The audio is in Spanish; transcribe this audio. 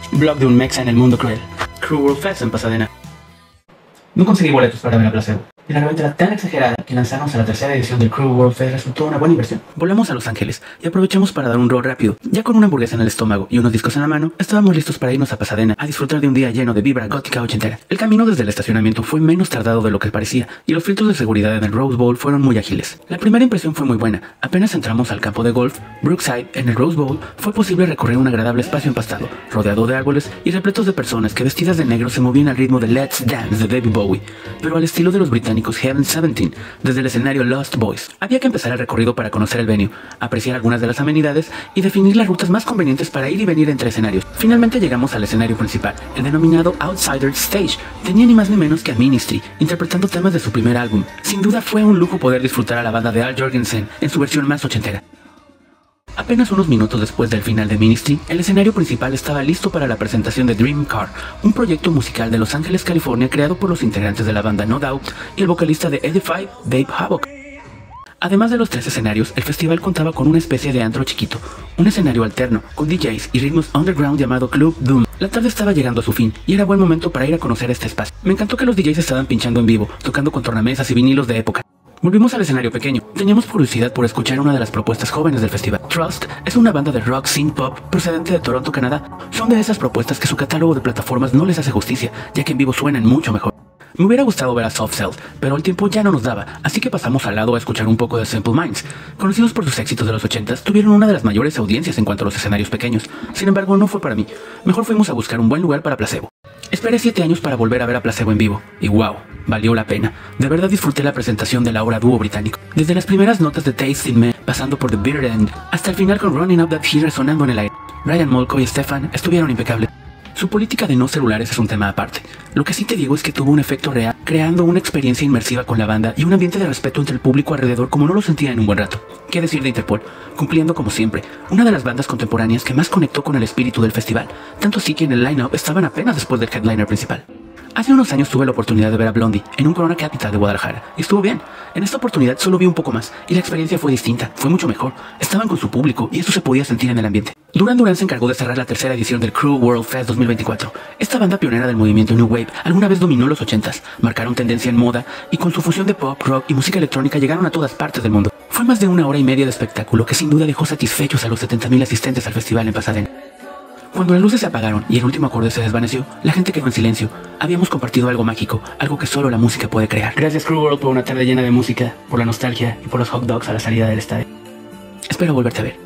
Blog de un mexa en el mundo cruel. Crew World Fest en Pasadena. No conseguí boletos para ver a Placebo, y la reventa era tan exagerada que lanzarnos a la tercera edición del Crew World Fest resultó una buena inversión. Volamos a Los Ángeles y aprovechamos para dar un rol rápido. Ya con una hamburguesa en el estómago y unos discos en la mano, estábamos listos para irnos a Pasadena a disfrutar de un día lleno de vibra gótica ochentera. El camino desde el estacionamiento fue menos tardado de lo que parecía, y los filtros de seguridad en el Rose Bowl fueron muy ágiles. La primera impresión fue muy buena. Apenas entramos al campo de golf, Brookside, en el Rose Bowl, fue posible recorrer un agradable espacio empastado, rodeado de árboles y repletos de personas que vestidas de negro se movían al ritmo de Let's Dance de David Bowie, pero al estilo de los británicos Heaven 17, desde el escenario Lost Boys. Había que empezar el recorrido para conocer el venue, apreciar algunas de las amenidades y definir las rutas más convenientes para ir y venir entre escenarios. Finalmente llegamos al escenario principal, el denominado Outsider Stage. Tenía ni más ni menos que a Ministry, interpretando temas de su primer álbum. Sin duda fue un lujo poder disfrutar a la banda de Al Jourgensen en su versión más ochentera. Apenas unos minutos después del final de Ministry, el escenario principal estaba listo para la presentación de Dream Car, un proyecto musical de Los Ángeles, California, creado por los integrantes de la banda No Doubt y el vocalista de Edify, Dave Havoc. Además de los tres escenarios, el festival contaba con una especie de antro chiquito, un escenario alterno, con DJs y ritmos underground llamado Club Doom. La tarde estaba llegando a su fin, y era buen momento para ir a conocer este espacio. Me encantó que los DJs estaban pinchando en vivo, tocando con tornamesas y vinilos de época. Volvimos al escenario pequeño. Teníamos curiosidad por escuchar una de las propuestas jóvenes del festival. Trust es una banda de rock synth pop procedente de Toronto, Canadá. Son de esas propuestas que su catálogo de plataformas no les hace justicia, ya que en vivo suenan mucho mejor. Me hubiera gustado ver a Soft Cell, pero el tiempo ya no nos daba, así que pasamos al lado a escuchar un poco de Simple Minds. Conocidos por sus éxitos de los 80s, tuvieron una de las mayores audiencias en cuanto a los escenarios pequeños. Sin embargo, no fue para mí. Mejor fuimos a buscar un buen lugar para Placebo. Esperé 7 años para volver a ver a Placebo en vivo, y wow, valió la pena. De verdad disfruté la presentación de la obra dúo británico. Desde las primeras notas de Tasting Me, pasando por The Bitter End, hasta el final con Running Up That Hill resonando en el aire. Brian Molko y Stefan estuvieron impecables. Su política de no celulares es un tema aparte. Lo que sí te digo es que tuvo un efecto real, creando una experiencia inmersiva con la banda y un ambiente de respeto entre el público alrededor como no lo sentía en un buen rato. ¿Qué decir de Interpol? Cumpliendo como siempre, una de las bandas contemporáneas que más conectó con el espíritu del festival, tanto así que en el line-up estaban apenas después del headliner principal. Hace unos años tuve la oportunidad de ver a Blondie en un Corona Capital de Guadalajara, y estuvo bien. En esta oportunidad solo vi un poco más, y la experiencia fue distinta, fue mucho mejor. Estaban con su público, y eso se podía sentir en el ambiente. Duran Duran se encargó de cerrar la tercera edición del Crew World Fest 2024. Esta banda pionera del movimiento New Wave alguna vez dominó los 80s, marcaron tendencia en moda, y con su fusión de pop, rock y música electrónica llegaron a todas partes del mundo. Fue más de 1 hora y media de espectáculo que sin duda dejó satisfechos a los 70,000 asistentes al festival en Pasadena. Cuando las luces se apagaron y el último acorde se desvaneció, la gente quedó en silencio. Habíamos compartido algo mágico, algo que solo la música puede crear. Gracias Crew World por una tarde llena de música, por la nostalgia y por los hot dogs a la salida del estadio. Espero volverte a ver.